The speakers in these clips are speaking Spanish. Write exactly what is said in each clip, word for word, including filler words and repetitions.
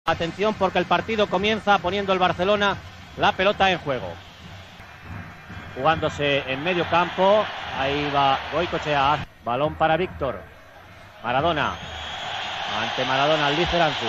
Atención porque el partido comienza poniendo el Barcelona la pelota en juego. Jugándose en medio campo. Ahí va Goicoechea. Balón para Víctor. Maradona. Ante Maradona, Liceranzu.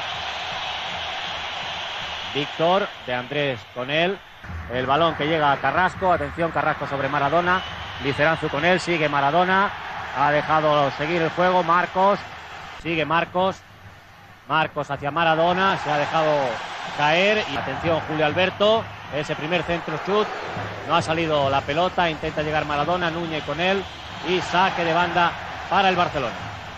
Víctor, de Andrés con él. El balón que llega a Carrasco. Atención, Carrasco sobre Maradona. Liceranzu con él. Sigue Maradona. Ha dejado seguir el juego. Marcos. Sigue Marcos. Marcos hacia Maradona. Se ha dejado caer. Y atención, Julio Alberto. Ese primer centro chut. No ha salido la pelota. Intenta llegar Maradona. Núñez con él. Y saque de banda para el Barcelona.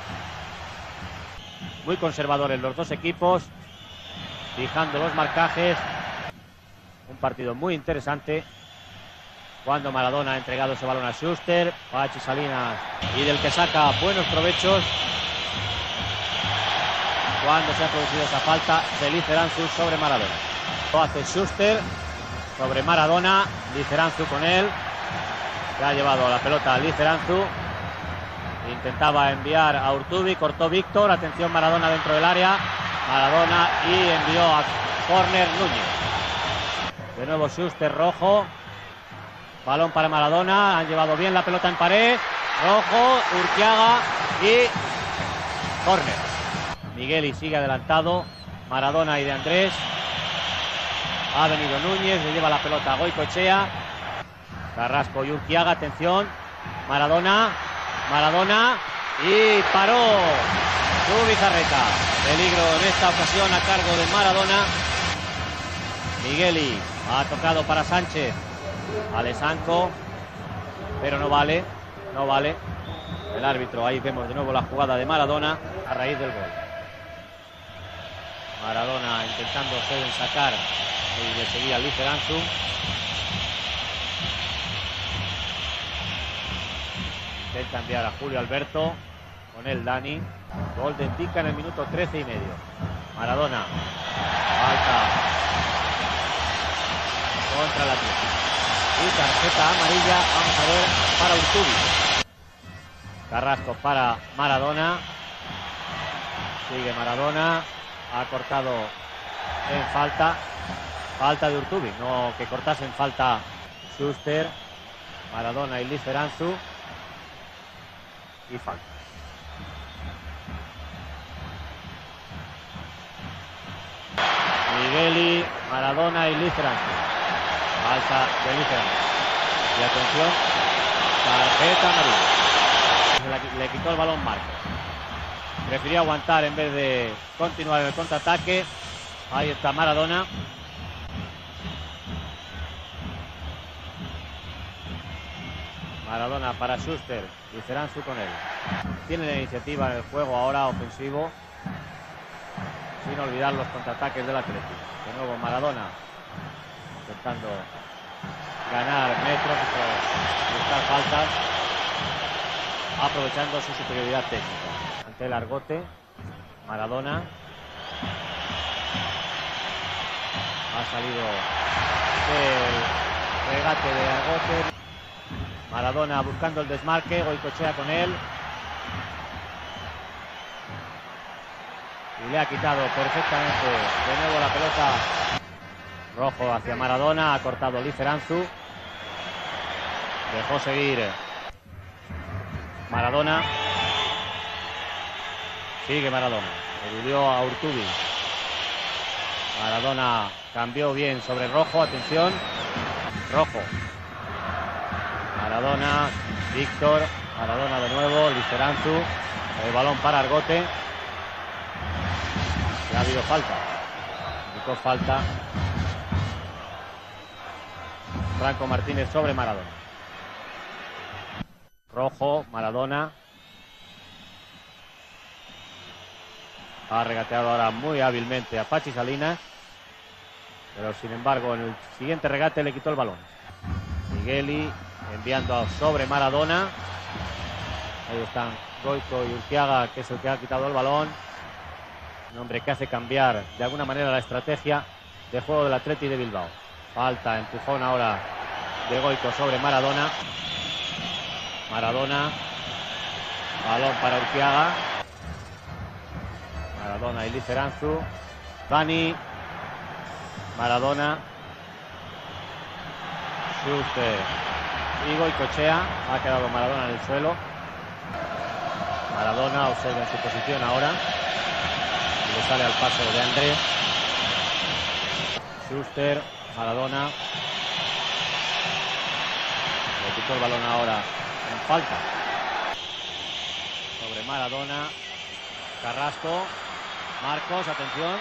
Muy conservadores los dos equipos. Fijando los marcajes. Un partido muy interesante. Cuando Maradona ha entregado ese balón a Schuster. Pachi Salinas. Y del que saca buenos provechos. Cuando se ha producido esa falta de Liceranzu sobre Maradona. Lo hace Schuster sobre Maradona. Liceranzu con él. Se ha llevado la pelota a Liceranzu. Intentaba enviar a Urtubi. Cortó Víctor. Atención, Maradona dentro del área. Maradona y envió a córner Núñez. De nuevo Schuster, Rojo. Balón para Maradona. Han llevado bien la pelota en pared. Rojo, Urquiaga y córner. Migueli sigue adelantado. Maradona y De Andrés. Ha venido Núñez. Le lleva la pelota a Goicoechea. Carrasco y Urquiaga. Atención. Maradona. Maradona. Y paró Zubizarreta. Peligro en esta ocasión a cargo de Maradona. Migueli ha tocado para Sánchez. Alessanco. Pero no vale. No vale. El árbitro. Ahí vemos de nuevo la jugada de Maradona a raíz del gol. Maradona intentando sacar y le seguía Liceranzu. Intenta enviar a Julio Alberto. Con él Dani. Gol de Ndicka en el minuto trece y medio. Maradona. Falta contra la tierra. Y tarjeta amarilla. Vamos a ver para Urtubi. Carrasco para Maradona. Sigue Maradona. Ha cortado en falta. Falta de Urtubi. No que cortase en falta Schuster. Maradona y Liceranzu. Y falta. Migueli, Maradona y Liceranzu. Falta de Liceranzu. Y atención. Tarjeta amarilla. Le quitó el balón Marcos. Prefirió aguantar en vez de continuar el contraataque. Ahí está Maradona. Maradona para Schuster. Liceranzu con él. Tiene la iniciativa en el juego ahora ofensivo. Sin olvidar los contraataques del Atlético. De nuevo Maradona. Intentando ganar metros y buscar faltas. Aprovechando su superioridad técnica. Ante el Argote, Maradona. Ha salido del regate de Argote. Maradona buscando el desmarque. Goicoechea con él. Y le ha quitado perfectamente de nuevo la pelota. Rojo hacia Maradona. Ha cortado Liceranzu. Dejó seguir Maradona. Sigue Maradona. Eludió a Urtubi. Maradona cambió bien sobre Rojo. Atención. Rojo. Maradona. Víctor. Maradona de nuevo. Liceranzu. El balón para Argote. Ya ha habido falta. Indicó falta. Franco Martínez sobre Maradona. Rojo. Maradona. Ha regateado ahora muy hábilmente a Pachi Salinas. Pero sin embargo en el siguiente regate le quitó el balón. Migueli enviando sobre Maradona. Ahí están Goico y Urquiaga, que es el que ha quitado el balón. Un hombre que hace cambiar de alguna manera la estrategia de juego del Athletic de Bilbao. Falta, empujón ahora de Goico sobre Maradona. Maradona. Balón para Urquiaga. Maradona y Liceranzu. Dani, Maradona, Schuster, Figo y Cochea. Ha quedado Maradona en el suelo. Maradona observa su posición ahora. Y le sale al paso de Andrés. Schuster, Maradona. Le quitó el balón ahora en falta. Sobre Maradona. Carrasco. Marcos, atención.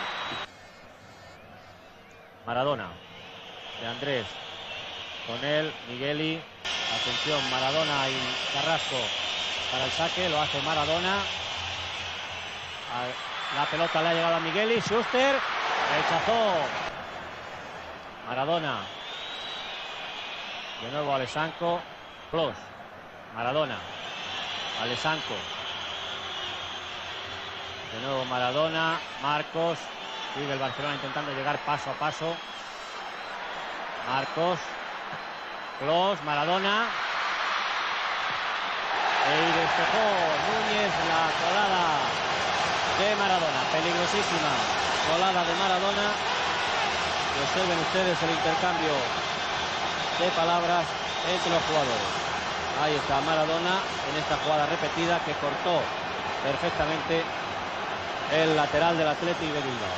Maradona. De Andrés. Con él, Migueli. Atención, Maradona y Carrasco para el saque. Lo hace Maradona. La pelota le ha llegado a Migueli. Schuster. Rechazó. Maradona. De nuevo Alessanco. Clos. Maradona. Alessanco. De nuevo Maradona. Marcos. Sigue el Barcelona intentando llegar paso a paso. Marcos. Clos. Maradona. Y despejó Núñez la colada de Maradona. Peligrosísima colada de Maradona. Y observen ustedes el intercambio de palabras entre los jugadores. Ahí está Maradona en esta jugada repetida que cortó perfectamente el lateral del Athletic de Bilbao.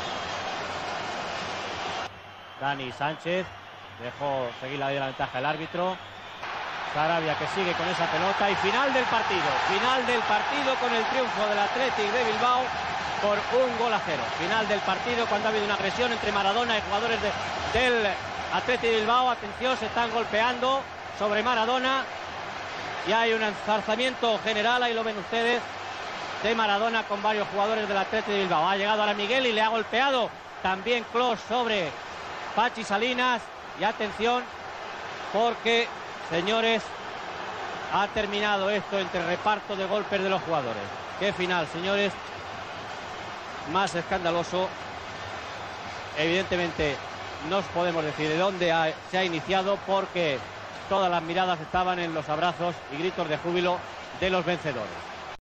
Dani Sánchez dejó seguir la ventaja el árbitro. Sarabia que sigue con esa pelota y final del partido. Final del partido con el triunfo del Athletic de Bilbao por un gol a cero. Final del partido cuando ha habido una agresión entre Maradona y jugadores de, del Athletic de Bilbao. Atención, se están golpeando sobre Maradona y hay un enzarzamiento general, ahí lo ven ustedes, de Maradona con varios jugadores del Athletic de Bilbao. Ha llegado ahora Miguel y le ha golpeado también Clos sobre Pachi Salinas. Y atención, porque, señores, ha terminado esto entre reparto de golpes de los jugadores. Qué final, señores, más escandaloso. Evidentemente no os podemos decir de dónde ha, se ha iniciado, porque todas las miradas estaban en los abrazos y gritos de júbilo de los vencedores.